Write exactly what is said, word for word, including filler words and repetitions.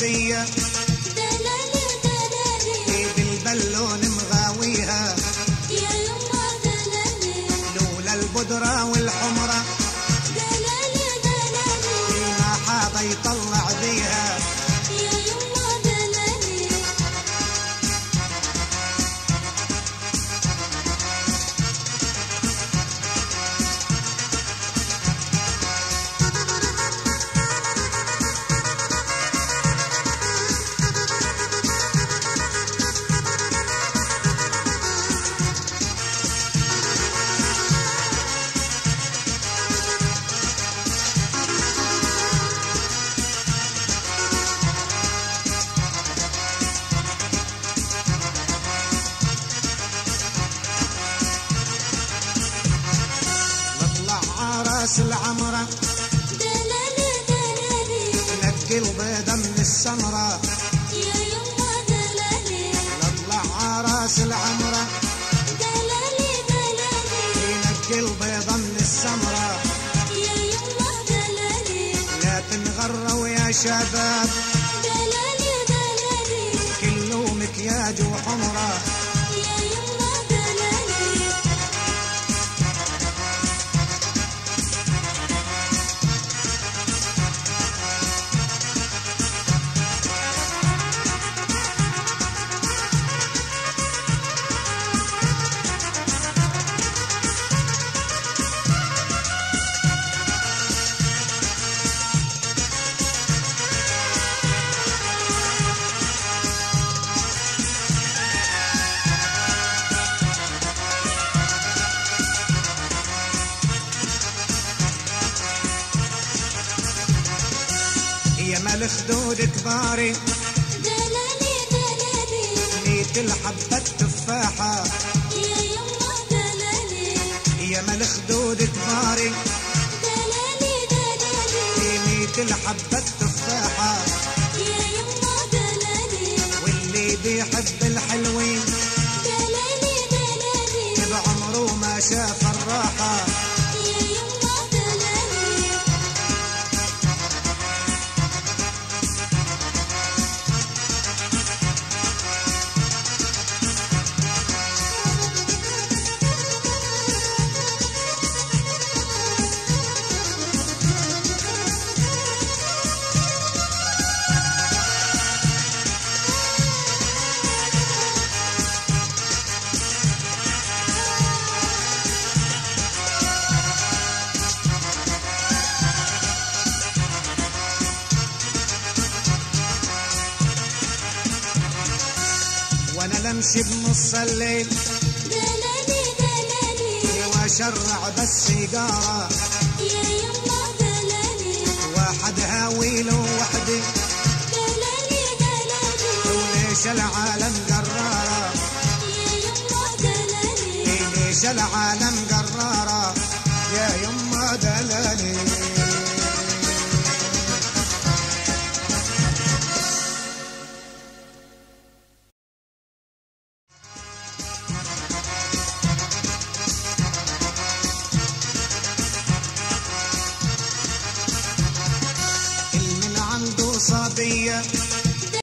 الصوفية دلالي دلالي ايد البلون مغاويها يا يما دلالي لولا البدرة والحمرة دلالي دلالي ما حاض يطلع بيها يا يما دلالي راس العمرة دلالي دلالي نقي البيضة من السمرة يا يما دلالي نطلع راس العمرة دلالي دلالي نقي البيضة من السمرة يا يما دلالي لا تنغروا يا شباب دلالي دلالي كله مكياج وحمرة يا يما دلالي يا مال خدود كباري دلالي دلالي ميت الحبة تفاحة يا يما دلالي يا مال خدود كباري دلالي دلالي ميت الحبة تفاحة يا يما دلالي واللي بيحب الحلوين دلالي دلالي بعمره ما شاف الراحة يا يما دلالي وانا لمشي بنص الليل دلالي دلالي واشرع بالسيجارة يا يما دلالي واحد هاوي له وحدي دلالي دلالي وليش العالم قرارة يا يما دلالي ليش العالم